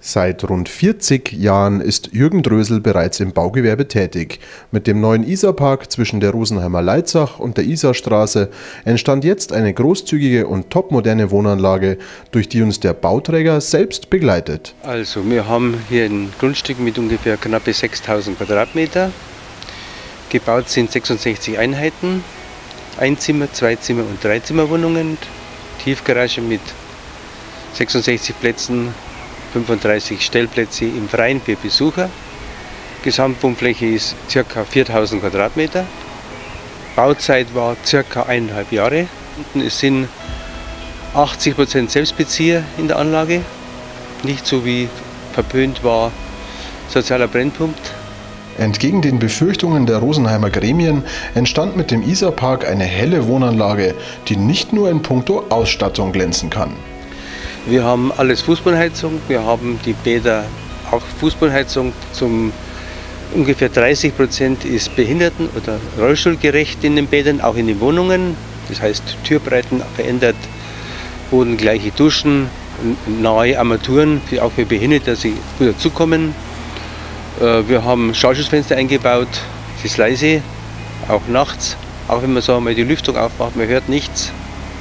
Seit rund 40 Jahren ist Jürgen Drösel bereits im Baugewerbe tätig. Mit dem neuen Isarpark zwischen der Rosenheimer Leitzach und der Isarstraße entstand jetzt eine großzügige und topmoderne Wohnanlage, durch die uns der Bauträger selbst begleitet. Also wir haben hier ein Grundstück mit ungefähr knappe 6.000 Quadratmeter. Gebaut sind 66 Einheiten, Einzimmer-, Zweizimmer- und Dreizimmerwohnungen, Tiefgarage mit 66 Plätzen, 35 Stellplätze im Freien für Besucher. Gesamtwohnfläche ist ca. 4.000 Quadratmeter. Bauzeit war ca. 1,5 Jahre. Es sind 80% Selbstbezieher in der Anlage. Nicht so wie verpönt war sozialer Brennpunkt. Entgegen den Befürchtungen der Rosenheimer Gremien entstand mit dem Isarpark eine helle Wohnanlage, die nicht nur in puncto Ausstattung glänzen kann. Wir haben alles Fußbodenheizung, wir haben die Bäder auch Fußbodenheizung. Ungefähr 30% ist behinderten- oder rollstuhlgerecht in den Bädern, auch in den Wohnungen. Das heißt Türbreiten verändert, bodengleiche Duschen, nahe Armaturen, auch für Behinderte, dass sie gut dazukommen. Wir haben Schallschutzfenster eingebaut, es ist leise, auch nachts. Auch wenn man so mal die Lüftung aufmacht, man hört nichts,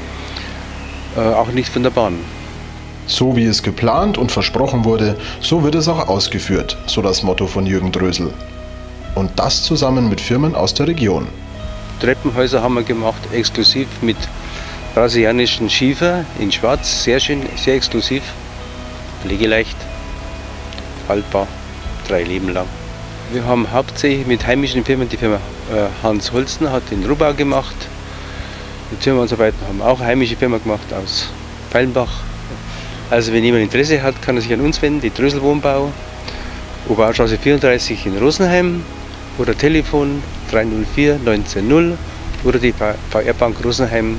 auch nicht von der Bahn. So wie es geplant und versprochen wurde, so wird es auch ausgeführt, so das Motto von Jürgen Drösel. Und das zusammen mit Firmen aus der Region. Treppenhäuser haben wir gemacht, exklusiv mit brasilianischen Schiefer in Schwarz, sehr schön, sehr exklusiv, pflegeleicht, haltbar, 3 Leben lang. Wir haben hauptsächlich mit heimischen Firmen, die Firma Hans Holzner hat den Rohbau gemacht. Die Türme und so weiter haben auch eine heimische Firma gemacht aus Feilenbach. Also wenn jemand Interesse hat, kann er sich an uns wenden, die Drösel Wohnbau, Oberaustraße 34 in Rosenheim oder Telefon 304 190 oder die VR-Bank Rosenheim.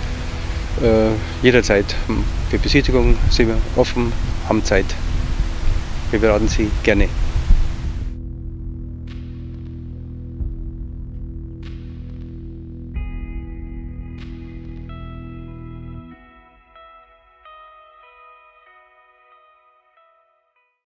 Jederzeit für Besichtigung sind wir offen, haben Zeit. Wir beraten Sie gerne.